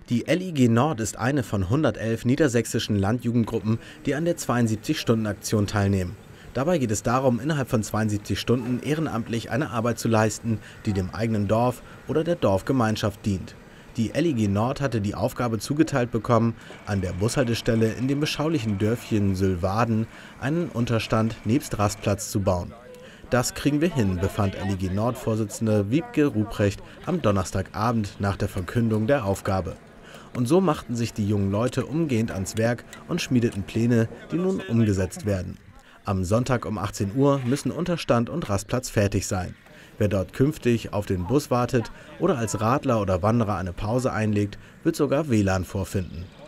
Die LIG Nord ist eine von 111 niedersächsischen Landjugendgruppen, die an der 72-Stunden-Aktion teilnehmen. Dabei geht es darum, innerhalb von 72 Stunden ehrenamtlich eine Arbeit zu leisten, die dem eigenen Dorf oder der Dorfgemeinschaft dient. Die LIG Nord hatte die Aufgabe zugeteilt bekommen, an der Bushaltestelle in dem beschaulichen Dörfchen Sülwaden einen Unterstand nebst Rastplatz zu bauen. Das kriegen wir hin, befand LIG Nord-Vorsitzende Wiebke Ruprecht am Donnerstagabend nach der Verkündung der Aufgabe. Und so machten sich die jungen Leute umgehend ans Werk und schmiedeten Pläne, die nun umgesetzt werden. Am Sonntag um 18 Uhr müssen Unterstand und Rastplatz fertig sein. Wer dort künftig auf den Bus wartet oder als Radler oder Wanderer eine Pause einlegt, wird sogar WLAN vorfinden.